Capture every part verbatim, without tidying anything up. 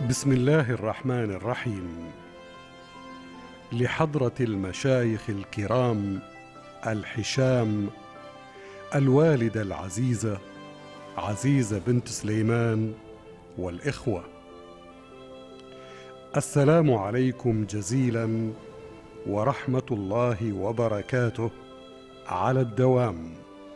بسم الله الرحمن الرحيم. لحضرة المشايخ الكرام الحشام، الوالدة العزيزة عزيزة بنت سليمان والإخوة، السلام عليكم جزيلا ورحمة الله وبركاته على الدوام.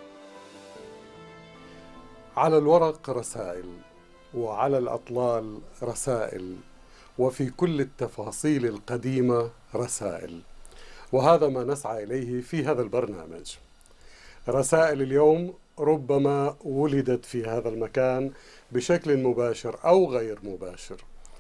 على الورق رسائل، وعلى الأطلال رسائل، وفي كل التفاصيل القديمة رسائل، وهذا ما نسعى إليه في هذا البرنامج. رسائل اليوم ربما ولدت في هذا المكان بشكل مباشر أو غير مباشر.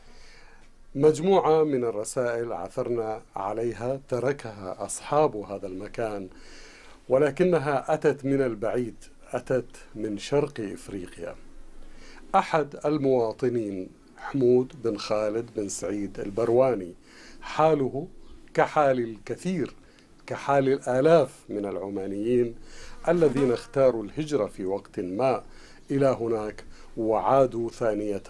مجموعة من الرسائل عثرنا عليها تركها أصحاب هذا المكان، ولكنها أتت من البعيد، أتت من شرق إفريقيا. أحد المواطنين حمود بن خالد بن سعيد البرواني، حاله كحال الكثير، كحال الآلاف من العمانيين الذين اختاروا الهجرة في وقت ما إلى هناك وعادوا ثانية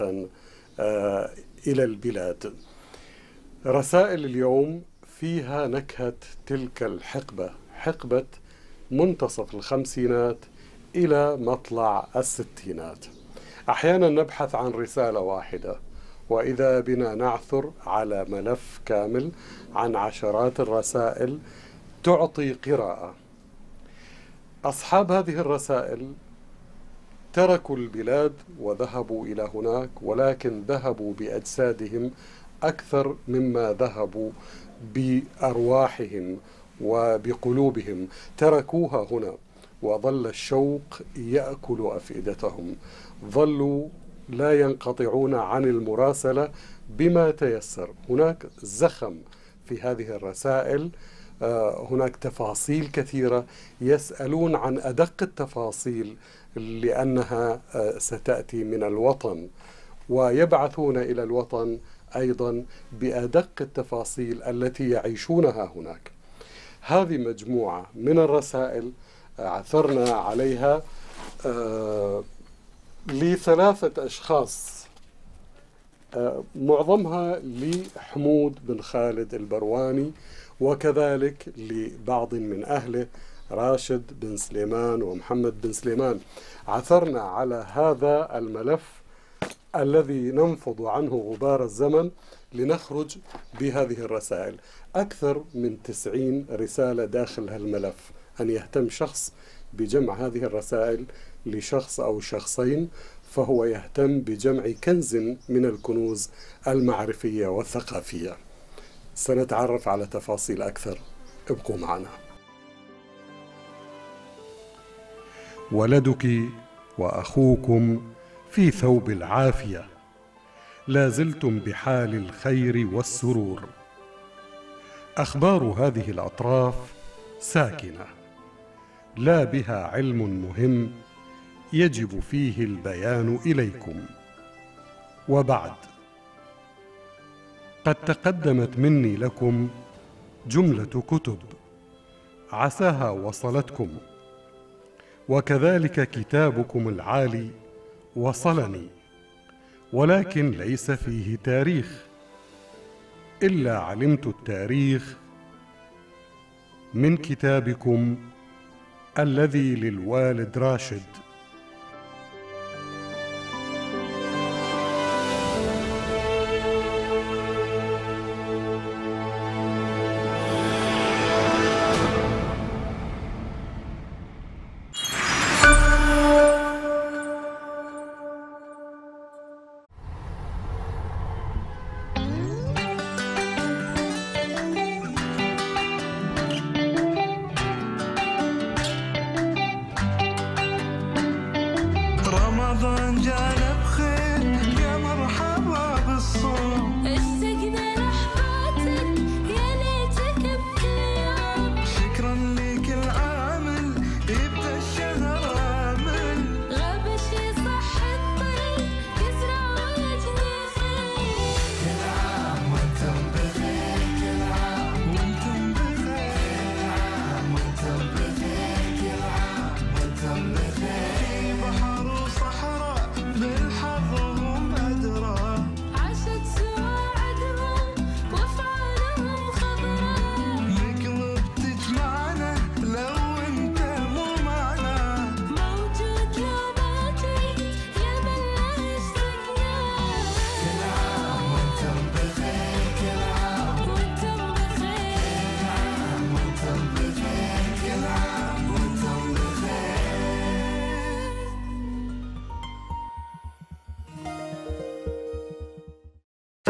إلى البلاد. رسائل اليوم فيها نكهة تلك الحقبة، حقبة منتصف الخمسينات إلى مطلع الستينات. أحيانا نبحث عن رسالة واحدة، وإذا بنا نعثر على ملف كامل عن عشرات الرسائل تعطي قراءة. أصحاب هذه الرسائل تركوا البلاد وذهبوا إلى هناك، ولكن ذهبوا بأجسادهم أكثر مما ذهبوا بأرواحهم وبقلوبهم. تركوها هنا، وظل الشوق يأكل أفئدتهم، ظلوا لا ينقطعون عن المراسلة بما تيسر. هناك زخم في هذه الرسائل، هناك تفاصيل كثيرة، يسألون عن أدق التفاصيل لأنها ستأتي من الوطن، ويبعثون إلى الوطن أيضا بأدق التفاصيل التي يعيشونها هناك. هذه مجموعة من الرسائل عثرنا عليها آه لثلاثة أشخاص، آه معظمها لحمود بن خالد البرواني، وكذلك لبعض من أهله راشد بن سليمان ومحمد بن سليمان. عثرنا على هذا الملف الذي ننفض عنه غبار الزمن لنخرج بهذه الرسائل. أكثر من تسعين رسالة داخل هالملف. أن يهتم شخص بجمع هذه الرسائل لشخص أو شخصين، فهو يهتم بجمع كنز من الكنوز المعرفية والثقافية. سنتعرف على تفاصيل أكثر، ابقوا معنا. ولدك وأخوكم في ثوب العافية، لا زلتم بحال الخير والسرور. أخبار هذه الأطراف ساكنة، لا بها علم مهم يجب فيه البيان إليكم. وبعد، قد تقدمت مني لكم جملة كتب عساها وصلتكم، وكذلك كتابكم العالي وصلني، ولكن ليس فيه تاريخ، إلا علمت التاريخ من كتابكم الذي للوالد راشد.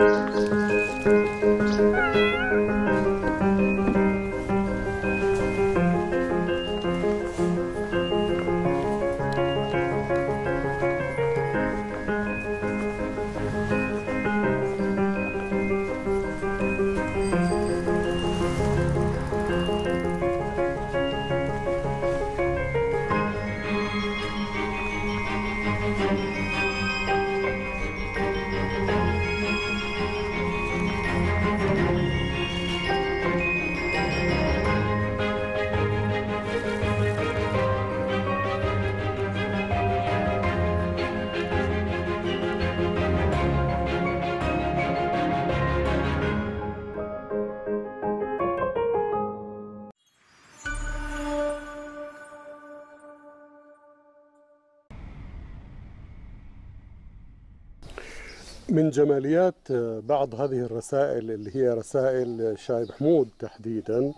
من جماليات بعض هذه الرسائل اللي هي رسائل شايب حمود تحديدا،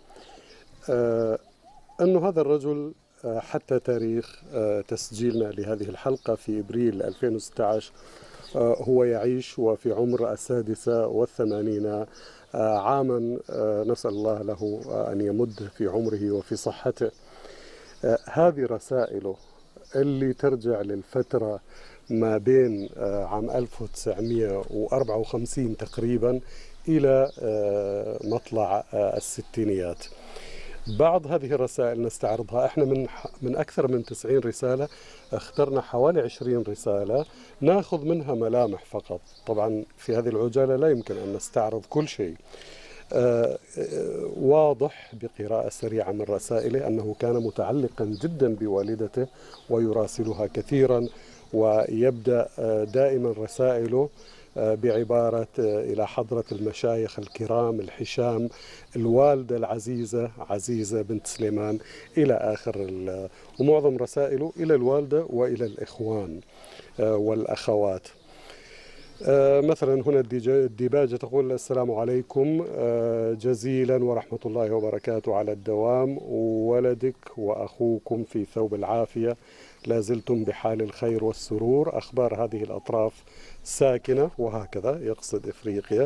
أنه هذا الرجل حتى تاريخ تسجيلنا لهذه الحلقة في إبريل ألفين وستة عشر هو يعيش وفي عمر السادسة والثمانين عاما، نسأل الله له أن يمد في عمره وفي صحته. هذه رسائله اللي ترجع للفترة ما بين عام ألف وتسعمئة وأربعة وخمسين تقريبا إلى مطلع الستينيات. بعض هذه الرسائل نستعرضها. احنا من من أكثر من تسعين رسالة اخترنا حوالي عشرين رسالة ناخذ منها ملامح فقط. طبعا في هذه العجالة لا يمكن أن نستعرض كل شيء. آه واضح بقراءة سريعة من رسائله أنه كان متعلقا جدا بوالدته ويراسلها كثيرا، ويبدأ دائما رسائله بعبارة إلى حضرة المشايخ الكرام الحشام، الوالدة العزيزة عزيزة بنت سليمان، إلى آخر. ومعظم رسائله إلى الوالدة وإلى الإخوان والأخوات. مثلا هنا الديباجة تقول: السلام عليكم جزيلا ورحمة الله وبركاته على الدوام، ولدك وأخوكم في ثوب العافية، لازلتم بحال الخير والسرور، أخبار هذه الأطراف ساكنة، وهكذا يقصد إفريقيا.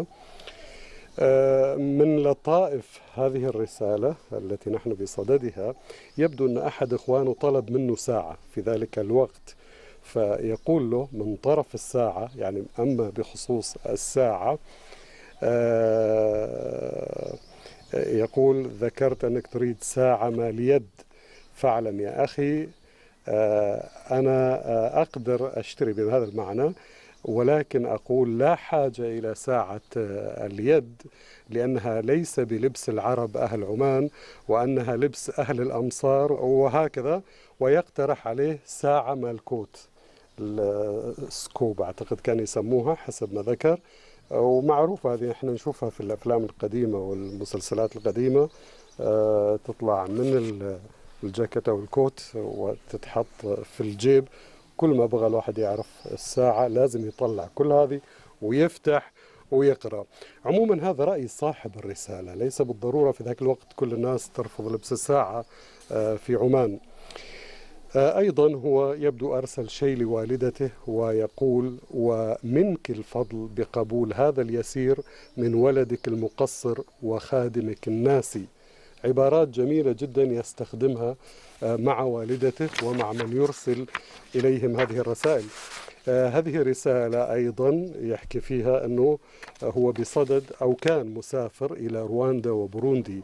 من لطائف هذه الرسالة التي نحن بصددها، يبدو أن أحد إخوانه طلب منه ساعة في ذلك الوقت، فيقول له من طرف الساعة، يعني أما بخصوص الساعة، يقول: ذكرت أنك تريد ساعة ما اليد، فاعلم يا أخي أنا أقدر أشتري بهذا المعنى، ولكن أقول لا حاجة إلى ساعة اليد، لأنها ليس بلبس العرب أهل عمان، وأنها لبس أهل الأمصار، وهكذا. ويقترح عليه ساعة مالكوت، السكوب أعتقد كان يسموها حسب ما ذكر، ومعروفة هذه احنا نشوفها في الأفلام القديمة والمسلسلات القديمة، تطلع من الجاكيت أو الكوت وتتحط في الجيب. كل ما بغى الواحد يعرف الساعة لازم يطلع كل هذه ويفتح ويقرأ. عموما هذا رأي صاحب الرسالة، ليس بالضرورة في ذاك الوقت كل الناس ترفض لبس الساعة في عمان. أيضا هو يبدو أرسل شيء لوالدته ويقول: ومنك الفضل بقبول هذا اليسير من ولدك المقصر وخادمك الناسي. عبارات جميلة جدا يستخدمها مع والدته ومع من يرسل إليهم هذه الرسائل. هذه رسالة أيضا يحكي فيها أنه هو بصدد أو كان مسافر إلى رواندا وبوروندي،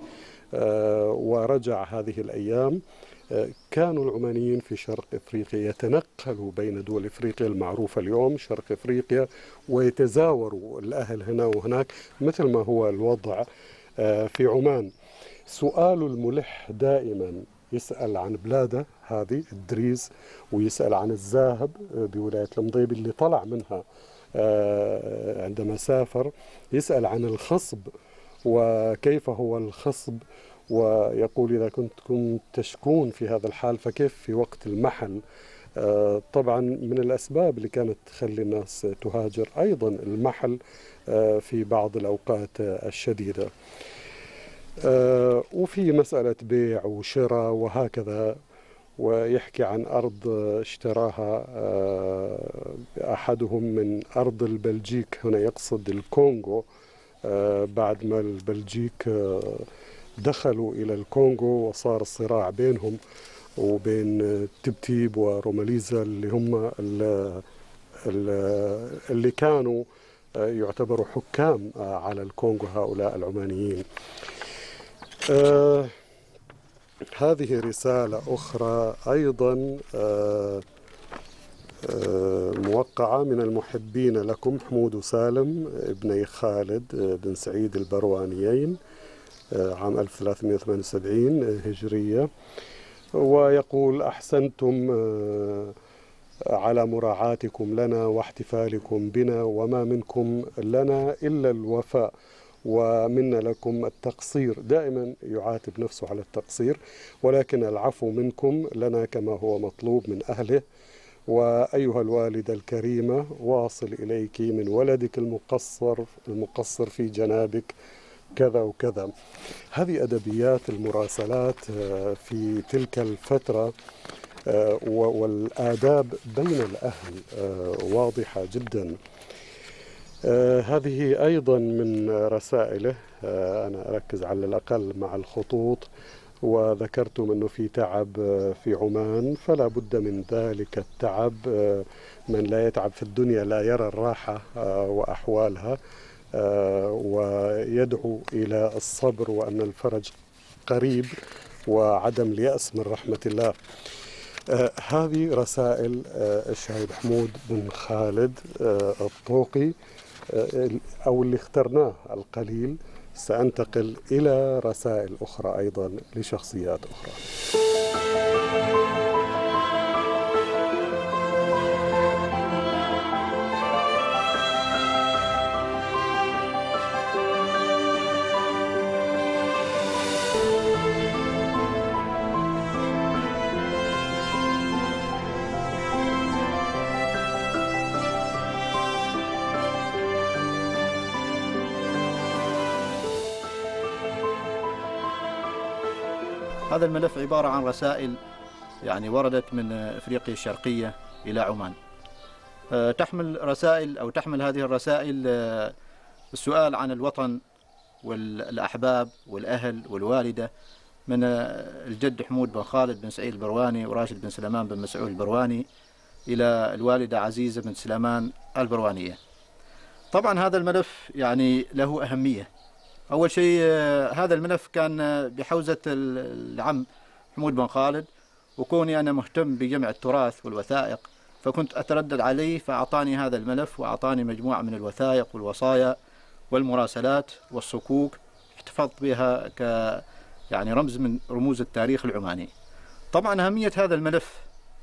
ورجع هذه الأيام. كانوا العمانيين في شرق إفريقيا يتنقلوا بين دول إفريقيا المعروفة اليوم شرق إفريقيا، ويتزاوروا الأهل هنا وهناك مثل ما هو الوضع في عمان. سؤاله الملح دائما يسأل عن بلاده هذه الدريز، ويسأل عن الزاهب بولاية المضيب اللي طلع منها عندما سافر، يسأل عن الخصب وكيف هو الخصب، ويقول: إذا كنتم تشكون في هذا الحال فكيف في وقت المحل. طبعا من الأسباب اللي كانت تخلي الناس تهاجر أيضا المحل في بعض الأوقات الشديدة. وفي مسألة بيع وشراء وهكذا. ويحكي عن أرض اشتراها أحدهم من أرض البلجيك، هنا يقصد الكونغو، بعد ما البلجيك دخلوا إلى الكونغو وصار الصراع بينهم وبين تبتيب وروماليزا اللي هم اللي كانوا يعتبروا حكام على الكونغو، هؤلاء العمانيين. آه هذه رسالة أخرى أيضا آه آه موقعة من المحبين لكم، حمود وسالم ابني خالد بن سعيد البروانيين، آه عام ألف وثلاثمئة وثمانية وسبعين هجرية، ويقول: أحسنتم آه على مراعاتكم لنا واحتفالكم بنا، وما منكم لنا إلا الوفاء، ومنا لكم التقصير. دائما يعاتب نفسه على التقصير، ولكن العفو منكم لنا كما هو مطلوب من أهله. وأيها الوالدة الكريمة، واصل إليك من ولدك المقصر المقصر في جنابك كذا وكذا. هذه أدبيات المراسلات في تلك الفترة، والآداب بين الأهل واضحة جدا. هذه أيضا من رسائله، أنا أركز على الأقل مع الخطوط. وذكرتم أنه في تعب في عمان، فلا بد من ذلك التعب. من لا يتعب في الدنيا لا يرى الراحة وأحوالها، ويدعو إلى الصبر وأن الفرج قريب وعدم اليأس من رحمة الله. آه هذه رسائل آه الشهيد حمود بن خالد آه الطوقي، آه أو اللي اخترناه القليل. سأنتقل إلى رسائل أخرى أيضا لشخصيات أخرى. هذا الملف عبارة عن رسائل يعني وردت من أفريقيا الشرقية إلى عمان. تحمل رسائل أو تحمل هذه الرسائل السؤال عن الوطن والأحباب والأهل والوالدة من الجد حمود بن خالد بن سعيد البرواني وراشد بن سليمان بن مسعود البرواني إلى الوالدة عزيزة بن سليمان البروانية. طبعا هذا الملف يعني له أهمية. أول شيء هذا الملف كان بحوزة العم حمود بن خالد، وكوني أنا مهتم بجمع التراث والوثائق فكنت أتردد عليه، فأعطاني هذا الملف وأعطاني مجموعة من الوثائق والوصايا والمراسلات والصكوك احتفظت بها ك يعني رمز من رموز التاريخ العماني. طبعا أهمية هذا الملف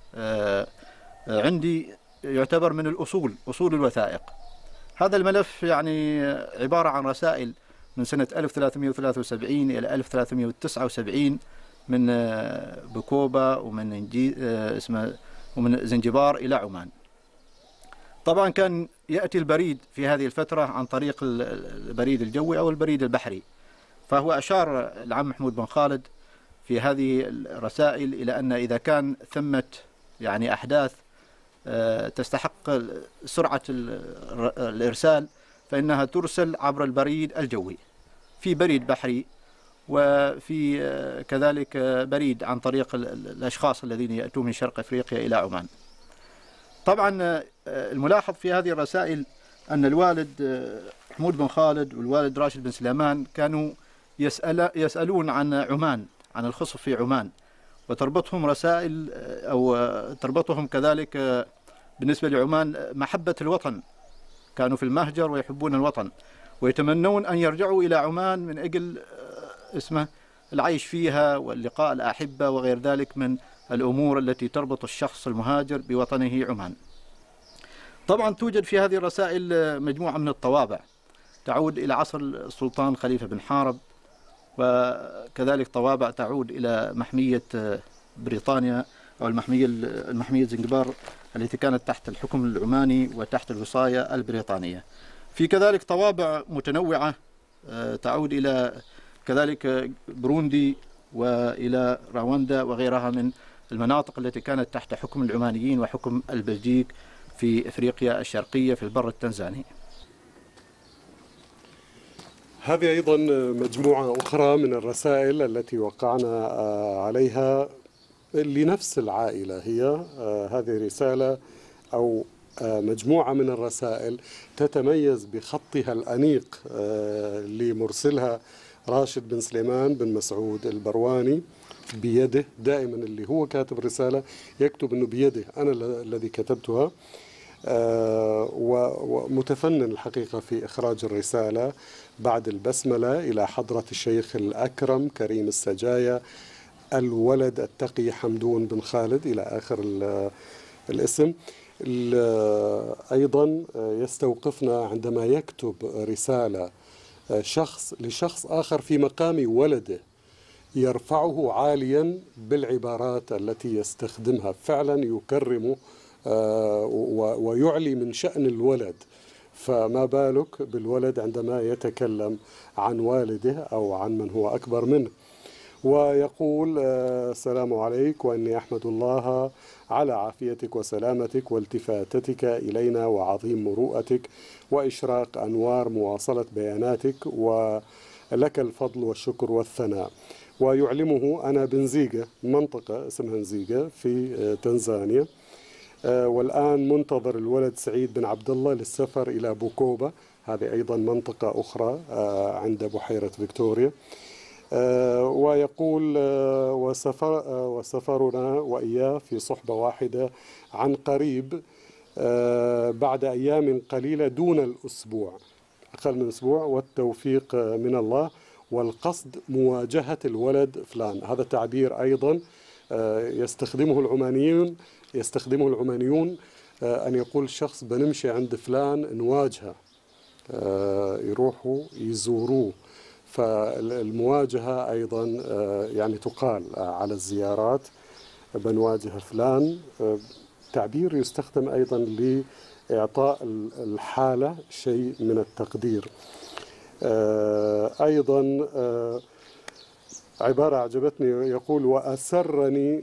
عندي يعتبر من الأصول أصول الوثائق. هذا الملف يعني عبارة عن رسائل من سنة ألف وثلاثمئة وثلاثة وسبعين إلى ألف وثلاثمئة وتسعة وسبعين من بكوبا ومن اسمه ومن زنجبار إلى عمان. طبعا كان يأتي البريد في هذه الفترة عن طريق البريد الجوي أو البريد البحري، فهو أشار العم حمود بن خالد في هذه الرسائل إلى أن إذا كان ثمة يعني أحداث تستحق سرعة الإرسال فإنها ترسل عبر البريد الجوي، في بريد بحري وفي كذلك بريد عن طريق الأشخاص الذين يأتون من شرق أفريقيا إلى عمان. طبعا الملاحظ في هذه الرسائل أن الوالد حمود بن خالد والوالد راشد بن سليمان كانوا يسأل يسألون عن عمان، عن الخصب في عمان، وتربطهم رسائل أو تربطهم كذلك بالنسبة لعمان محبة الوطن. كانوا في المهجر ويحبون الوطن ويتمنون أن يرجعوا إلى عمان من أجل اسمه العيش فيها واللقاء الأحبة وغير ذلك من الأمور التي تربط الشخص المهاجر بوطنه عمان. طبعا توجد في هذه الرسائل مجموعة من الطوابع تعود إلى عصر السلطان خليفة بن حارب، وكذلك طوابع تعود إلى محمية بريطانيا أو المحمية المحمية زنجبار التي كانت تحت الحكم العماني وتحت الوصاية البريطانية. في كذلك طوابع متنوعة تعود إلى كذلك بروندي وإلى رواندا وغيرها من المناطق التي كانت تحت حكم العمانيين وحكم البلجيك في إفريقيا الشرقية في البر التنزاني. هذه أيضا مجموعة أخرى من الرسائل التي وقعنا عليها لنفس العائلة. هي هذه رسالة أو مجموعة من الرسائل تتميز بخطها الأنيق لمرسلها راشد بن سليمان بن مسعود البرواني بيده. دائما اللي هو كاتب رسالة يكتب أنه بيده، أنا الذي كتبتها. ومتفنن الحقيقة في إخراج الرسالة بعد البسملة إلى حضرة الشيخ الأكرم كريم السجايا الولد التقي حمدون بن خالد إلى آخر الاسم. أيضا يستوقفنا عندما يكتب رسالة شخص لشخص آخر في مقام ولده، يرفعه عاليا بالعبارات التي يستخدمها، فعلا يكرمه ويعلي من شأن الولد. فما بالك بالولد عندما يتكلم عن والده أو عن من هو أكبر منه. ويقول السلام عليك، وإني أحمد الله على عافيتك وسلامتك والتفاتتك إلينا وعظيم مروءتك وإشراق أنوار مواصلة بياناتك، ولك الفضل والشكر والثناء. ويعلمه أنا بنزيجة، منطقة اسمها نزيجة في تنزانيا، والآن منتظر الولد سعيد بن عبد الله للسفر إلى بوكوبا، هذه أيضا منطقة أخرى عند بحيرة فيكتوريا. ويقول وسفر وسفرنا وإياه في صحبة واحدة عن قريب بعد أيام قليلة دون الأسبوع، أقل من أسبوع، والتوفيق من الله، والقصد مواجهة الولد فلان. هذا تعبير أيضا يستخدمه العمانيون يستخدمه العمانيون أن يقول الشخص بنمشي عند فلان نواجهه، يروحوا يزوروه. فالمواجهة أيضا يعني تقال على الزيارات، بنواجه فلان، تعبير يستخدم أيضا لإعطاء الحالة شيء من التقدير. أيضا عبارة أعجبتني، يقول وأسرني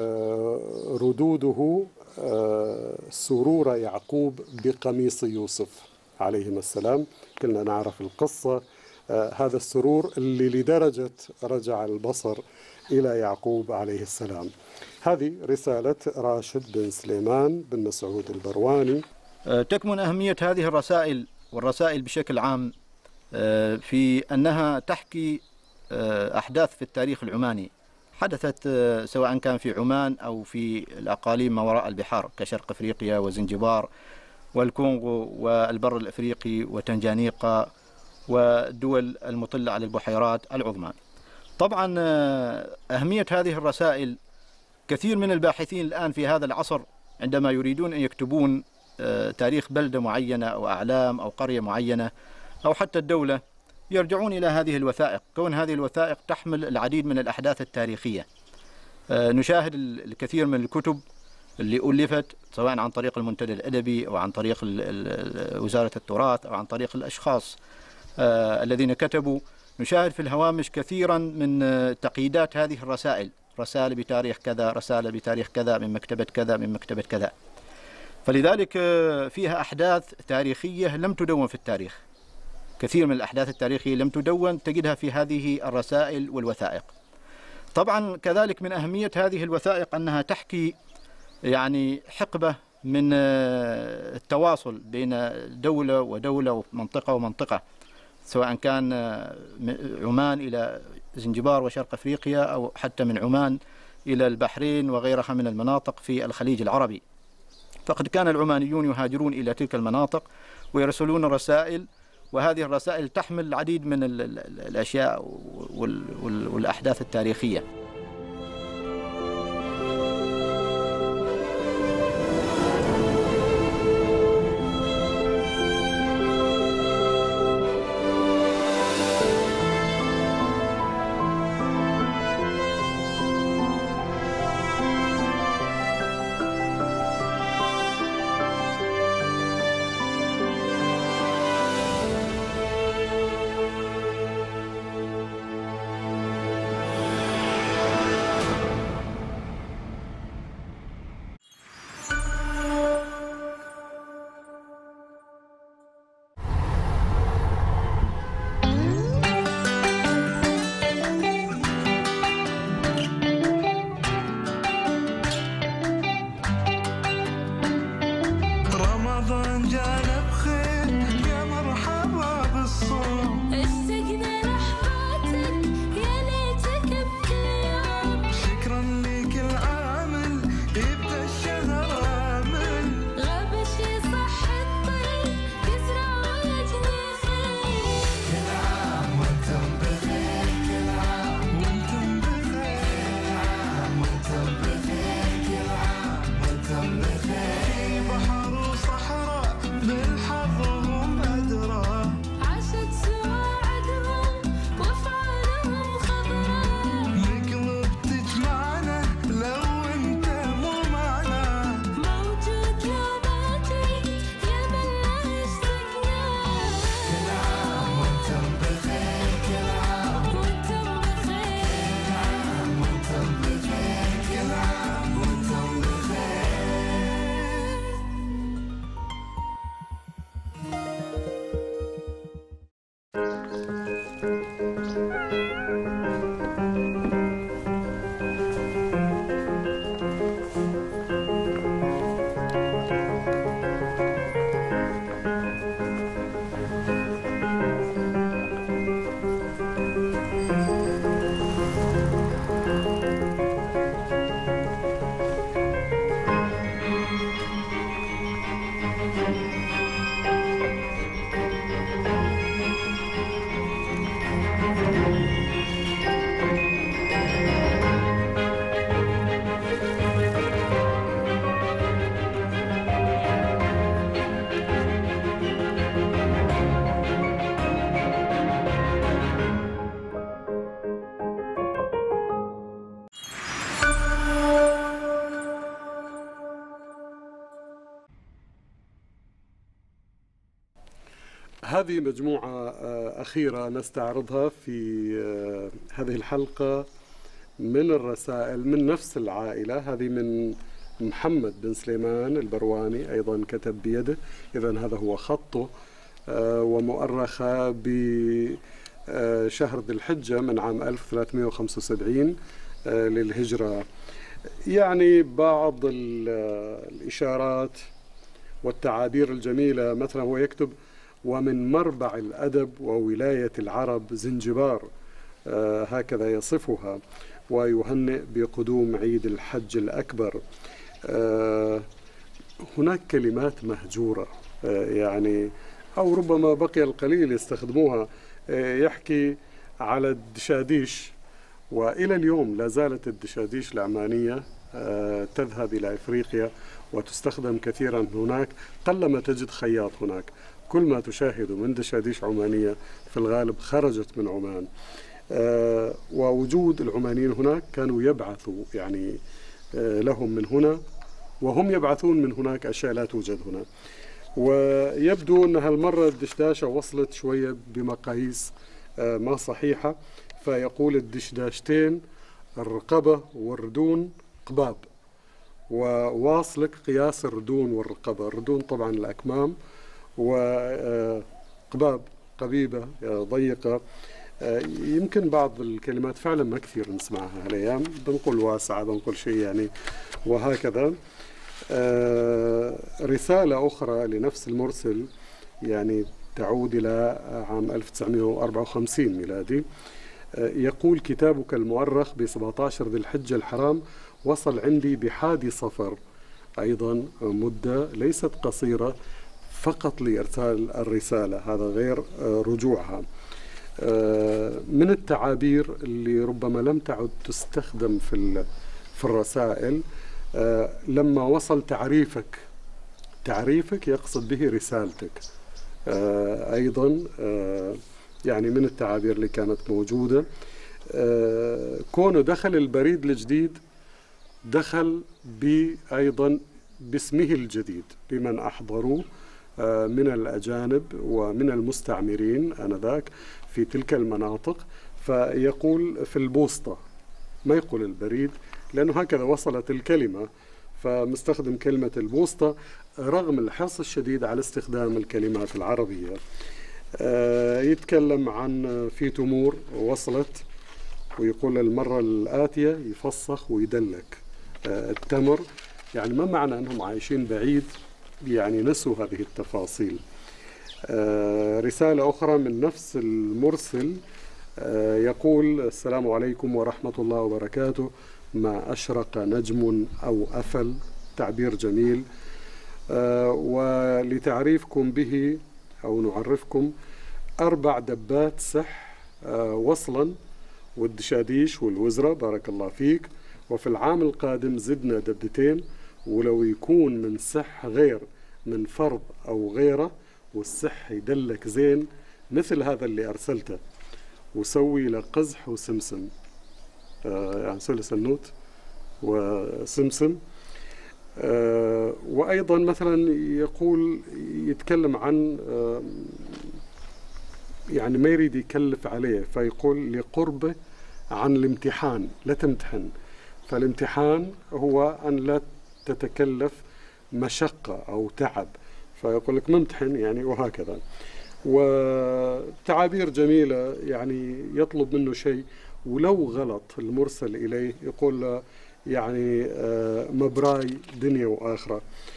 ردوده سرور يعقوب بقميص يوسف عليهما السلام. كلنا نعرف القصة، هذا السرور اللي لدرجة رجع البصر إلى يعقوب عليه السلام. هذه رسالة راشد بن سليمان بن مسعود البرواني. تكمن أهمية هذه الرسائل والرسائل بشكل عام في أنها تحكي أحداث في التاريخ العماني حدثت، سواء كان في عمان أو في الأقاليم ما وراء البحار كشرق أفريقيا وزنجبار والكونغو والبر الأفريقي وتنجانيقا والدول المطلة على البحيرات العظمى. طبعا أهمية هذه الرسائل، كثير من الباحثين الآن في هذا العصر عندما يريدون أن يكتبون تاريخ بلدة معينة أو أعلام أو قرية معينة أو حتى الدولة يرجعون إلى هذه الوثائق، كون هذه الوثائق تحمل العديد من الأحداث التاريخية. نشاهد الكثير من الكتب اللي ألفت سواء عن طريق المنتدى الأدبي أو عن طريق وزارة التراث أو عن طريق الأشخاص الذين كتبوا. نشاهد في الهوامش كثيرا من تقييدات هذه الرسائل، رسالة بتاريخ كذا، رسالة بتاريخ كذا، من مكتبة كذا، من مكتبة كذا. فلذلك فيها أحداث تاريخية لم تدون في التاريخ، كثير من الأحداث التاريخية لم تدون تجدها في هذه الرسائل والوثائق. طبعا كذلك من أهمية هذه الوثائق أنها تحكي يعني حقبة من التواصل بين دولة ودولة ومنطقة ومنطقة، سواء كان عمان إلى زنجبار وشرق أفريقيا أو حتى من عمان إلى البحرين وغيرها من المناطق في الخليج العربي. فقد كان العمانيون يهاجرون إلى تلك المناطق ويرسلون رسائل، وهذه الرسائل تحمل العديد من الأشياء والأحداث التاريخية. هذه مجموعة أخيرة نستعرضها في هذه الحلقة من الرسائل من نفس العائلة. هذه من محمد بن سليمان البرواني، أيضا كتب بيده، إذن هذا هو خطه، ومؤرخة بشهر ذي الحجة من عام ألف وثلاثمئة وخمسة وسبعين للهجرة. يعني بعض الإشارات والتعابير الجميلة، مثلا هو يكتب: ومن مربع الأدب وولاية العرب زنجبار، آه هكذا يصفها، ويهنئ بقدوم عيد الحج الأكبر. آه هناك كلمات مهجورة، آه يعني أو ربما بقي القليل يستخدموها. آه يحكي على الدشاديش، وإلى اليوم لا زالت الدشاديش العمانية آه تذهب إلى إفريقيا وتستخدم كثيرا هناك، قلما تجد خياط هناك. كل ما تشاهد من دشاديش عمانية في الغالب خرجت من عمان. آه ووجود العمانيين هناك كانوا يبعثوا يعني آه لهم من هنا، وهم يبعثون من هناك أشياء لا توجد هنا. ويبدو أن هالمرة الدشداشة وصلت شوية بمقاييس آه ما صحيحة، فيقول الدشداشتين الرقبة والردون قباب، وواصلك قياس الردون والرقبة. الردون طبعا الأكمام، وقباب قبيبة ضيقة. يمكن بعض الكلمات فعلا ما كثير نسمعها هالأيام، بنقول واسعة، بنقول شيء يعني، وهكذا. رسالة أخرى لنفس المرسل يعني تعود إلى عام ألف وتسعمئة وأربعة وخمسين ميلادي. يقول: كتابك المؤرخ ب سبعة عشر ذي الحجة الحرام وصل عندي بحادي صفر، أيضا مدة ليست قصيرة، فقط لإرسال الرسالة، هذا غير رجوعها. من التعابير اللي ربما لم تعد تستخدم في في الرسائل، لما وصل تعريفك، تعريفك يقصد به رسالتك. أيضا يعني من التعابير اللي كانت موجودة. كونه دخل البريد الجديد، دخل بأيضا باسمه الجديد لمن أحضروه من الأجانب ومن المستعمرين آنذاك في تلك المناطق. فيقول في البوسطة، ما يقول البريد، لأنه هكذا وصلت الكلمة، فمستخدم كلمة البوسطة رغم الحرص الشديد على استخدام الكلمات العربية. يتكلم عن في تمور وصلت، ويقول المرة الآتية يفسخ ويدلك التمر. يعني ما معنى أنهم عايشين بعيد، يعني نسوا هذه التفاصيل. رسالة أخرى من نفس المرسل يقول: السلام عليكم ورحمة الله وبركاته، ما أشرق نجم أو أفل، تعبير جميل. ولتعريفكم به أو نعرفكم: أربع دبات سح وصلا، والدشاديش والوزرة، بارك الله فيك. وفي العام القادم زدنا دبتين، ولو يكون من سح غير من فرض أو غيره، والسح يدلك زين مثل هذا اللي أرسلته، وسوي له قزح وسمسم، آه يعني سوي له سنوت وسمسم. آه وأيضا مثلا يقول، يتكلم عن آه يعني ما يريد يكلف عليه، فيقول لقربه عن الامتحان، لا تمتحن. فالامتحان هو أن لا تتكلف مشقة أو تعب، فيقول لك ممتحن يعني، وهكذا. وتعابير جميلة، يعني يطلب منه شيء ولو غلط المرسل إليه يقول له يعني مبراي دنيا وآخرة.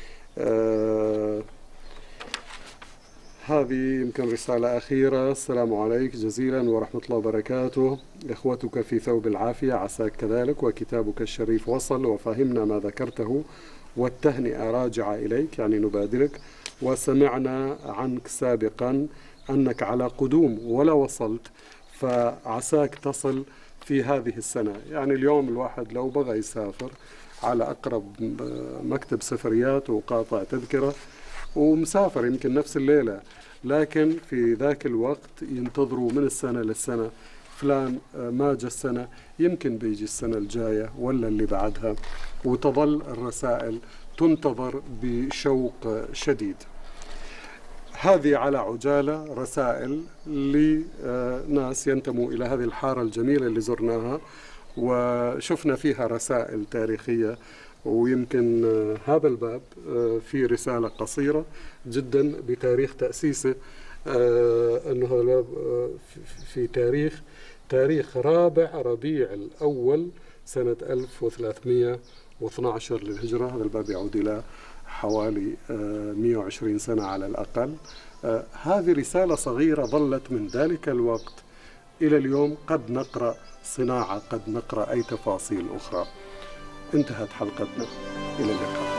هذه يمكن رسالة أخيرة: السلام عليك جزيلا ورحمة الله وبركاته، إخوتك في ثوب العافية، عساك كذلك، وكتابك الشريف وصل وفهمنا ما ذكرته، والتهنئة راجعة إليك، يعني نبادرك، وسمعنا عنك سابقا أنك على قدوم ولا وصلت، فعساك تصل في هذه السنة. يعني اليوم الواحد لو بغى يسافر على أقرب مكتب سفريات وقاطع تذكرة ومسافر يمكن نفس الليلة، لكن في ذاك الوقت ينتظروا من السنة للسنة، فلان ما جاء السنة، يمكن بيجي السنة الجاية ولا اللي بعدها، وتظل الرسائل تنتظر بشوق شديد. هذه على عجالة رسائل لناس ينتموا إلى هذه الحارة الجميلة اللي زرناها وشفنا فيها رسائل تاريخية. ويمكن هذا الباب فيه رسالة قصيرة جدا بتاريخ تأسيسه، أنه هذا الباب في تاريخ تاريخ رابع ربيع الأول سنة ألف وثلاثمئة واثني عشر للهجرة. هذا الباب يعود إلى حوالي مئة وعشرين سنة على الأقل. هذه رسالة صغيرة ظلت من ذلك الوقت إلى اليوم. قد نقرأ صناعة، قد نقرأ أي تفاصيل أخرى. انتهت حلقتنا، إلى اللقاء.